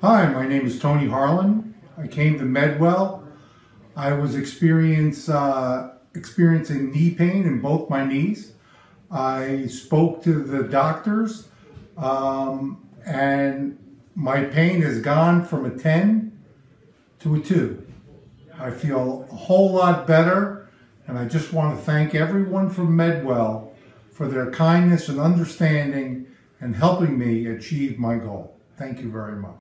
Hi, my name is Tony Harlan. I came to MedWell. I was experiencing knee pain in both my knees. I spoke to the doctors and my pain has gone from a 10 to a 2. I feel a whole lot better, and I just want to thank everyone from MedWell for their kindness and understanding and helping me achieve my goal. Thank you very much.